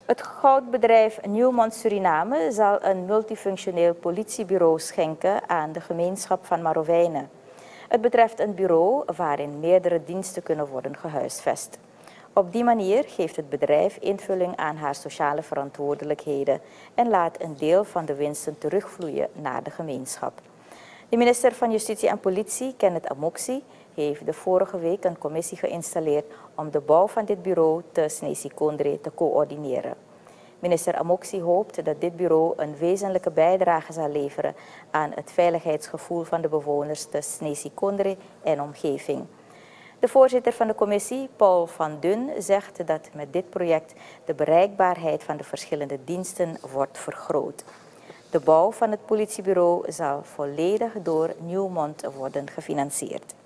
Het goudbedrijf Newmont Suriname zal een multifunctioneel politiebureau schenken aan de gemeenschap van Marowijnen. Het betreft een bureau waarin meerdere diensten kunnen worden gehuisvest. Op die manier geeft het bedrijf invulling aan haar sociale verantwoordelijkheden en laat een deel van de winsten terugvloeien naar de gemeenschap. De minister van Justitie en Politie, Kenneth Amoxi, heeft de vorige week een commissie geïnstalleerd om de bouw van dit bureau te Sneesi-Kondre te coördineren. Minister Amoxi hoopt dat dit bureau een wezenlijke bijdrage zal leveren aan het veiligheidsgevoel van de bewoners te Sneesi-Kondre en omgeving. De voorzitter van de commissie, Paul van Dun, zegt dat met dit project de bereikbaarheid van de verschillende diensten wordt vergroot. De bouw van het politiebureau zal volledig door Newmont worden gefinancierd.